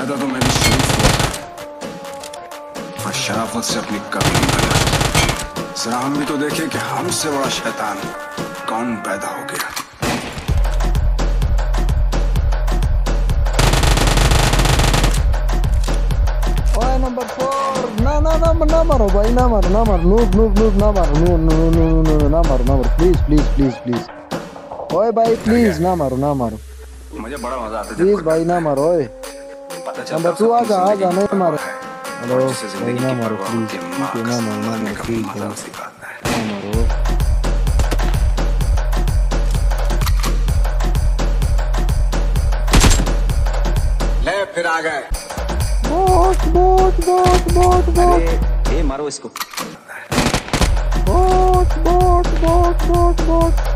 पैदा तो मैंने शरीफ हुआ और शराफत से अपनी कभी नहीं बना। जरा हम भी तो देखें कि हमसे बड़ा शैतान कौन पैदा हो गया। ओए नंबर 4 ना मारो भाई, ना मारो नूब ना मारो, ना मारो प्लीज ओए भाई प्लीज ना मारो मुझे बड़ा मजा आता है प्लीज भाई ना मारो। ओए नंबर 2 आ जा नहीं मारो। हेलो भाई ना मारो प्लीज, ना मारो प्लीज ना मारो। ले फिर आ गए। बोट ए मारो इसको। बोट